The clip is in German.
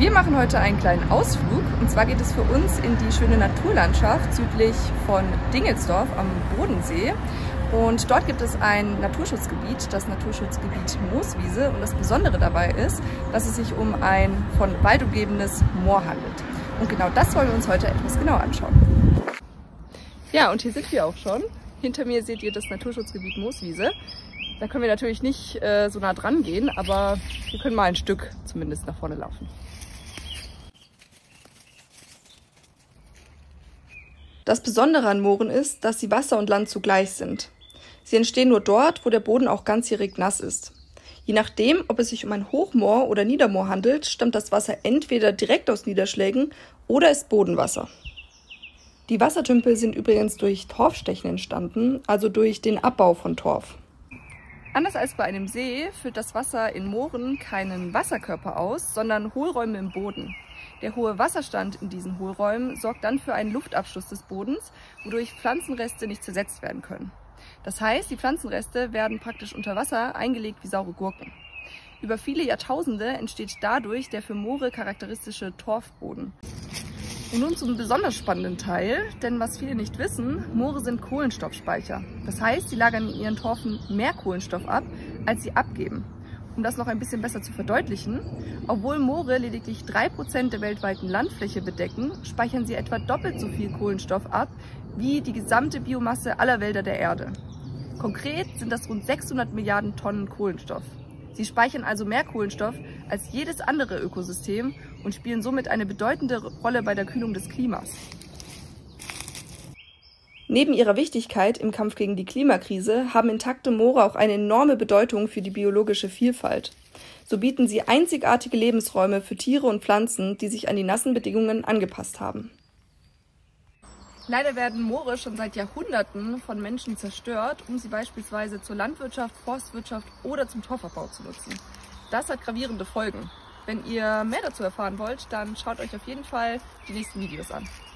Wir machen heute einen kleinen Ausflug und zwar geht es für uns in die schöne Naturlandschaft südlich von Dingelsdorf am Bodensee. Und dort gibt es ein Naturschutzgebiet, das Naturschutzgebiet Mooswiese. Und das Besondere dabei ist, dass es sich um ein von Wald umgebenes Moor handelt. Und genau das wollen wir uns heute etwas genauer anschauen. Ja, und hier sind wir auch schon. Hinter mir seht ihr das Naturschutzgebiet Mooswiese. Da können wir natürlich nicht so nah dran gehen, aber wir können mal ein Stück zumindest nach vorne laufen. Das Besondere an Mooren ist, dass sie Wasser und Land zugleich sind. Sie entstehen nur dort, wo der Boden auch ganzjährig nass ist. Je nachdem, ob es sich um ein Hochmoor oder Niedermoor handelt, stammt das Wasser entweder direkt aus Niederschlägen oder ist Bodenwasser. Die Wassertümpel sind übrigens durch Torfstechen entstanden, also durch den Abbau von Torf. Anders als bei einem See führt das Wasser in Mooren keinen Wasserkörper aus, sondern Hohlräume im Boden. Der hohe Wasserstand in diesen Hohlräumen sorgt dann für einen Luftabschluss des Bodens, wodurch Pflanzenreste nicht zersetzt werden können. Das heißt, die Pflanzenreste werden praktisch unter Wasser eingelegt wie saure Gurken. Über viele Jahrtausende entsteht dadurch der für Moore charakteristische Torfboden. Und nun zum besonders spannenden Teil, denn was viele nicht wissen, Moore sind Kohlenstoffspeicher. Das heißt, sie lagern in ihren Torfen mehr Kohlenstoff ab, als sie abgeben. Um das noch ein bisschen besser zu verdeutlichen, obwohl Moore lediglich 3% der weltweiten Landfläche bedecken, speichern sie etwa doppelt so viel Kohlenstoff ab wie die gesamte Biomasse aller Wälder der Erde. Konkret sind das rund 600 Milliarden Tonnen Kohlenstoff. Sie speichern also mehr Kohlenstoff als jedes andere Ökosystem und spielen somit eine bedeutende Rolle bei der Kühlung des Klimas. Neben ihrer Wichtigkeit im Kampf gegen die Klimakrise haben intakte Moore auch eine enorme Bedeutung für die biologische Vielfalt. So bieten sie einzigartige Lebensräume für Tiere und Pflanzen, die sich an die nassen Bedingungen angepasst haben. Leider werden Moore schon seit Jahrhunderten von Menschen zerstört, um sie beispielsweise zur Landwirtschaft, Forstwirtschaft oder zum Torfabbau zu nutzen. Das hat gravierende Folgen. Wenn ihr mehr dazu erfahren wollt, dann schaut euch auf jeden Fall die nächsten Videos an.